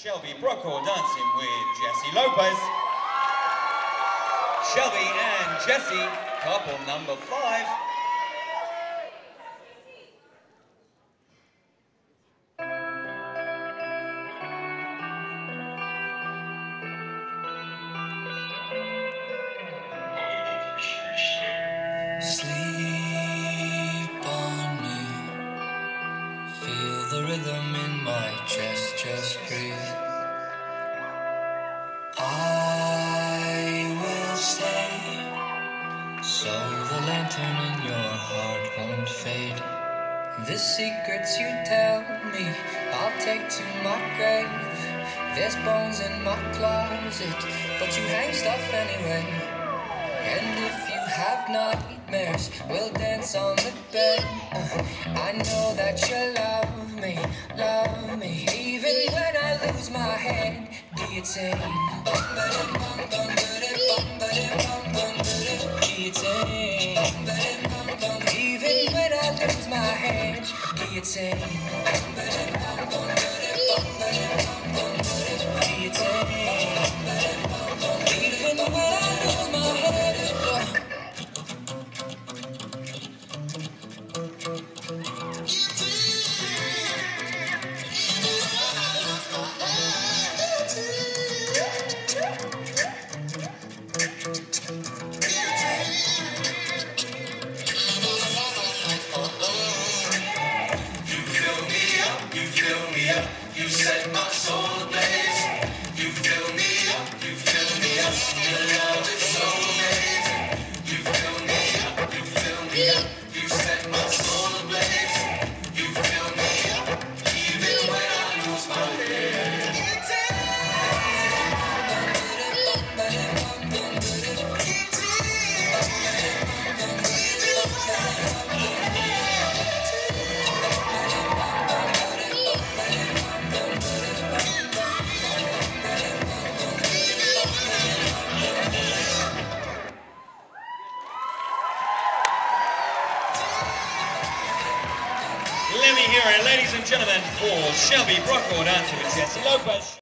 Shelby Brockhall dancing with Jessie Lopez. Shelby and Jessie, couple number 5. Sleep on me, feel the rhythm in my chest, just breathe. I will stay, so the lantern in your heart won't fade. The secrets you tell me, I'll take to my grave. There's bones in my closet, but you hang stuff anyway. And if you have nightmares, we'll dance on the bed. I know that you love me, even when I lose my head. Guillotine, guillotine, even when I lose my head. Guillotine, even when I lose my head. You set my soul ablaze. You fill me up, you fill me up. Your love is so amazing. You fill me up, you fill me up. You set my soul ablaze. You fill me up, even when I lose my head. Let me hear it, ladies and gentlemen, for Shelby Brockhall dancing with Jessie Lopez.